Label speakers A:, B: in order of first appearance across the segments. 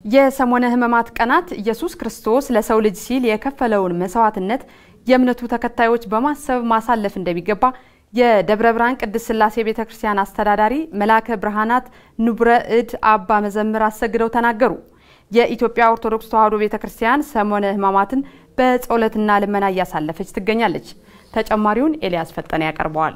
A: የሰሞነ ሕማማት ቀናት ኢየሱስ ክርስቶስ ለሰው ልጅ ሲል የከፈለውን መስዋዕትነት የእምነቱ ተከታዮች በማሰብ ማሳለፍ እንደሚገባ የደብረ ብርሃን ቅድስት ሥላሴ ቤተክርስቲያን አስተዳዳሪ መላከ ብርሃናት ንቡረ እድ አባ መዘምር አሰግደው ተናገሩ። የኢትዮጵያ ኦርቶዶክስ ተዋሕዶ ቤተክርስቲያን ሰሞነ ሕማማትን በጸሎትና ልመና እያሳለፈች ትገኛለች። ተጨማሪውን ኤልያስ ፈጠነ ያቀርበዋል።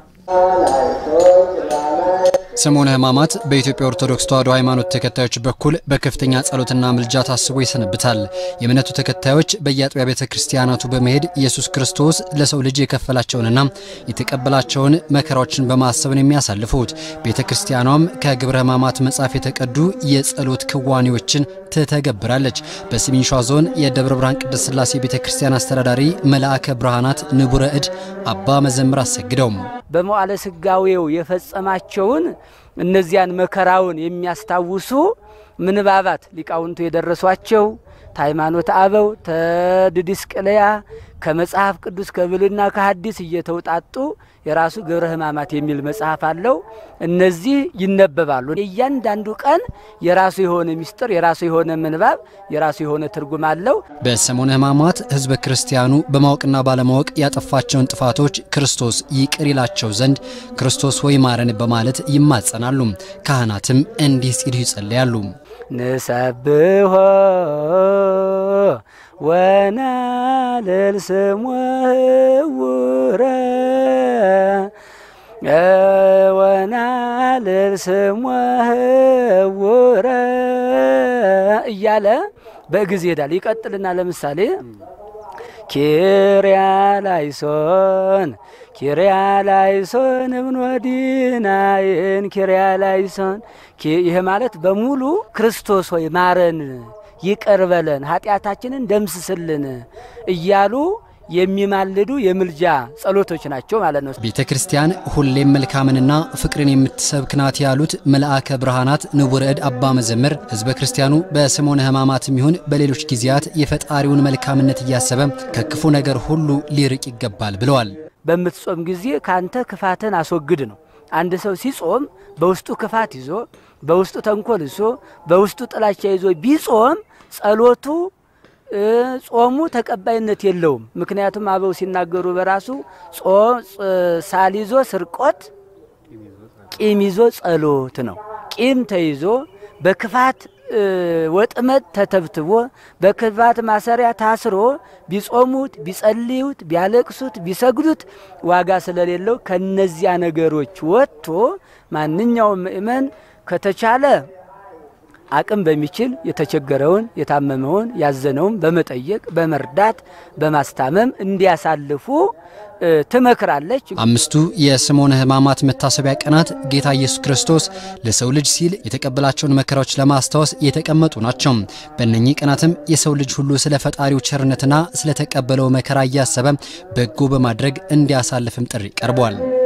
B: ሰሞነ ሕማማት በኢትዮጵያ ኦርቶዶክስ ተዋሕዶ ሃይማኖት ተከታዮች በኩል በከፍተኛ ጸሎትና ምልጃ ታስቦ ይሰነብታል። የእምነቱ ተከታዮች በየአጥቢያ ቤተክርስቲያናቱ በመሄድ ኢየሱስ ክርስቶስ ለሰው ልጅ የከፈላቸውንና የተቀበላቸውን መከራዎችን በማሰብ ነው የሚያሳልፉት። ቤተክርስቲያኗም ከግብረ ሕማማት መጽሐፍ የተቀዱ የጸሎት ክዋኔዎችን ትተገብራለች። በሰሜን ሸዋ ዞን የደብረ ብርሃን ቅድስት ሥላሴ ቤተክርስቲያን አስተዳዳሪ መልአከ ብርሃናት ንቡረ እድ አባ መዘምር አሰግደው
C: በመዋዕለ ሥጋዌው የፈጸማቸውን እነዚያን መከራውን የሚያስታውሱ ምንባባት ሊቃውንቱ የደረሷቸው ሃይማኖት አበው ተድድስቅልያ ከመጽሐፍ ቅዱስ ከብሉይና ከሐዲስ እየተውጣጡ የራሱ ግብረ ሕማማት የሚል መጽሐፍ አለው። እነዚህ ይነበባሉ። እያንዳንዱ ቀን የራሱ የሆነ ሚስጥር፣ የራሱ የሆነ ምንባብ፣ የራሱ የሆነ ትርጉም አለው።
B: በሰሞነ ሕማማት ሕዝበ ክርስቲያኑ በማወቅና ባለማወቅ ያጠፋቸውን ጥፋቶች ክርስቶስ ይቅር ይላቸው ዘንድ ክርስቶስ ሆይ ማረን በማለት ይማጸናሉ። ካህናትም እንዲህ ሲሉ ይጸልያሉ። ንሰብሖ ወናልል ስሙ ህውረ ወናልል ስሙ ህውረ እያለ በግዝ ይሄዳል። ይቀጥልና ለምሳሌ ኪርያላይሶን እብኖዲናይን ኪርያላይሶን ይሄ ማለት በሙሉ ክርስቶስ ሆይ ማረን፣ ይቅር በለን፣ ኃጢአታችንን ደምስስልን እያሉ የሚማልዱ የምልጃ ጸሎቶች ናቸው ማለት ነው። ቤተክርስቲያን ሁሌም መልካምንና ፍቅርን የምትሰብክ ናት ያሉት መልአከ ብርሃናት ንቡረ እድ አባ መዘምር ሕዝበ ክርስቲያኑ በሰሞነ ሕማማትም ይሁን በሌሎች ጊዜያት የፈጣሪውን መልካምነት እያሰበ ከክፉ ነገር ሁሉ ሊርቅ ይገባል ብለዋል።
C: በምትጾም ጊዜ ካንተ ክፋትን አስወግድ ነው። አንድ ሰው ሲጾም በውስጡ ክፋት ይዞ በውስጡ ተንኮል ይዞ በውስጡ ጥላቻ ይዞ ቢጾም ጸሎቱ ጾሙ ተቀባይነት የለውም። ምክንያቱም አበው ሲናገሩ በራሱ ሳል ይዞ ስርቆት፣ ቂም ይዞ ጸሎት ነው። ቂም ተይዞ በክፋት ወጥመድ ተተብትቦ በክፋት ማሰሪያ ታስሮ ቢጾሙት ቢጸልዩት ቢያለቅሱት ቢሰግዱት ዋጋ ስለሌለው ከነዚያ ነገሮች ወጥቶ ማንኛውም ምእመን ከተቻለ አቅም በሚችል የተቸገረውን የታመመውን ያዘነውን በመጠየቅ በመርዳት በማስታመም እንዲያሳልፉ ትመክራለች። አምስቱ የሰሞነ ሕማማት መታሰቢያ ቀናት ጌታ ኢየሱስ ክርስቶስ ለሰው ልጅ ሲል የተቀበላቸውን መከራዎች ለማስታወስ የተቀመጡ ናቸው። በእነኚህ ቀናትም የሰው ልጅ ሁሉ ስለ ፈጣሪው ቸርነትና ስለ ተቀበለው መከራ እያሰበ በጎ በማድረግ እንዲያሳልፍም ጥሪ ቀርቧል።